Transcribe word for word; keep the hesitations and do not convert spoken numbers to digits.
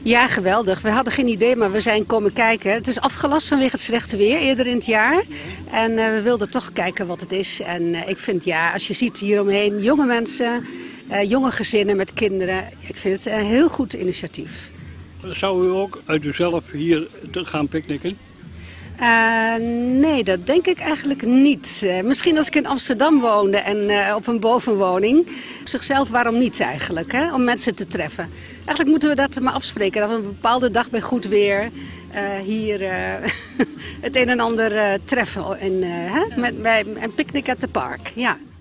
Ja, geweldig. We hadden geen idee, maar we zijn komen kijken. Het is afgelast vanwege het slechte weer eerder in het jaar. En uh, we wilden toch kijken wat het is. En uh, ik vind, ja, als je ziet hieromheen, jonge mensen, uh, jonge gezinnen met kinderen. Ik vind het een heel goed initiatief. Zou u ook uit uzelf hier te gaan picknicken? Uh, nee, dat denk ik eigenlijk niet. Uh, misschien als ik in Amsterdam woonde en uh, op een bovenwoning. Op zichzelf, waarom niet eigenlijk, hè? Om mensen te treffen. Eigenlijk moeten we dat maar afspreken. Dat we een bepaalde dag bij goed weer uh, hier uh, het een en ander uh, treffen. En, uh, hè? Met, bij een picknick at the park, ja.